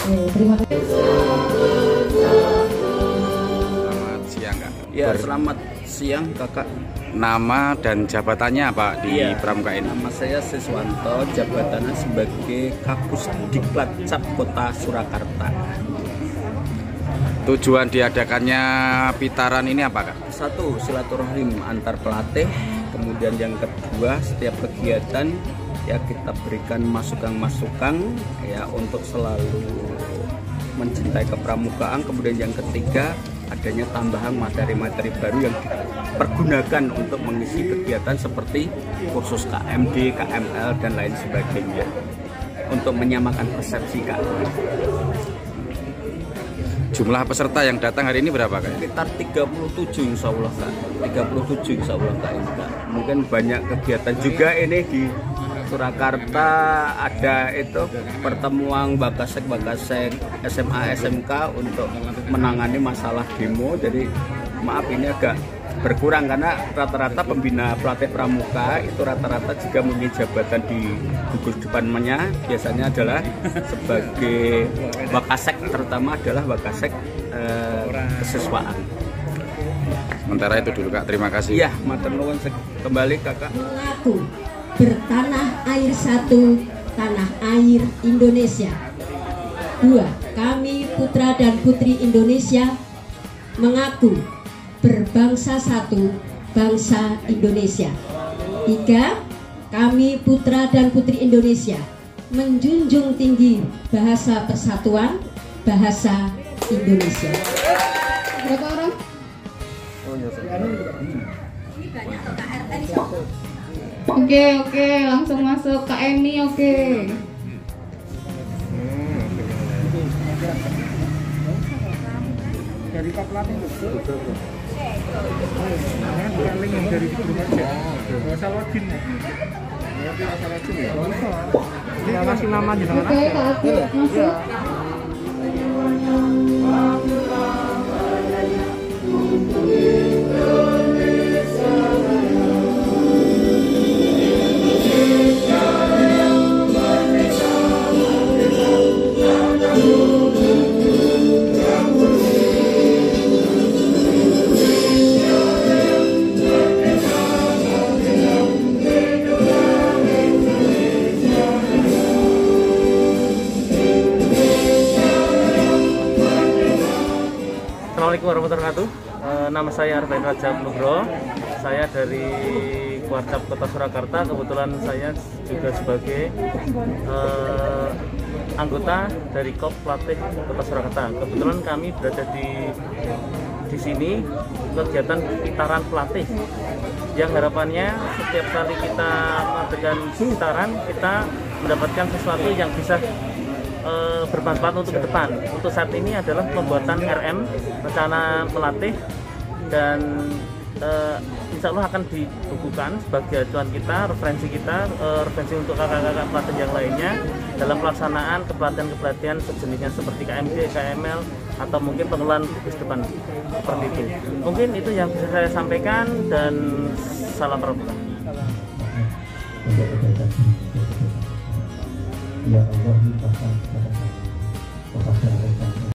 Terima kasih. Selamat siang Kak. Ya, selamat siang Kakak. Nama dan jabatannya Pak di Pramuka ini? Nama saya Siswanto, jabatannya sebagai Kapus Diklat Cap Kota Surakarta. Tujuan diadakannya Pitaran ini apa Kak? Satu, silaturahim antar pelatih. Kemudian yang kedua, setiap kegiatan ya kita berikan masukan-masukan ya untuk selalu mencintai kepramukaan. Kemudian yang ketiga, adanya tambahan materi-materi baru yang dipergunakan untuk mengisi kegiatan seperti kursus KMD, KML, dan lain sebagainya untuk menyamakan persepsi Kak. Jumlah peserta yang datang hari ini berapa Kak? Sekitar 37 insya Allah Kak. 37 insya Allah Kak ini Kak. Mungkin banyak kegiatan juga ini di Surakarta, ada itu pertemuan Bakasek SMA SMK untuk menangani masalah demo. Jadi maaf ini agak berkurang karena rata-rata pembina pelatih pramuka itu rata-rata jika mempunyai jabatan di gugus depannya biasanya adalah sebagai Bakasek, terutama adalah Bakasek kesiswaan. Sementara itu dulu Kak, terima kasih. Iya, matur nuwun kembali Kakak. Mengaku bertanah air satu, tanah air Indonesia. 2. Kami putra dan putri Indonesia mengaku berbangsa satu, bangsa Indonesia. 3. Kami putra dan putri Indonesia menjunjung tinggi bahasa persatuan, bahasa Indonesia. Berapa orang? Oke, langsung masuk Kak Eni. Oke. Dari Pak Pelatih itu paling yang dari grup aja. Gak usah login ya. Gak usah login ya. Ini kasih nama di sana. Oke, Kak Ati masuk. Assalamualaikum warahmatullahi wabarakatuh. Nama saya Arbain Raja Nugroho. Saya dari Kuarcap Kota Surakarta. Kebetulan saya juga sebagai anggota dari KOP Pelatih Kota Surakarta. Kebetulan kami berada di sini kegiatan Pitaran Pelatih, yang harapannya setiap kali kita mengadakan pitaran kita mendapatkan sesuatu yang bisa bermanfaat untuk ke depan. Untuk saat ini adalah pembuatan RM, rencana pelatih, dan insya Allah akan dibukukan sebagai acuan kita, referensi untuk kakak-kakak pelatih yang lainnya dalam pelaksanaan kepelatihan sejenisnya seperti KMD, KML, atau mungkin pengelolaan gugus depan seperti itu. Mungkin itu yang bisa saya sampaikan, dan salam pramuka. Ya Allah, limpahkan kepada kami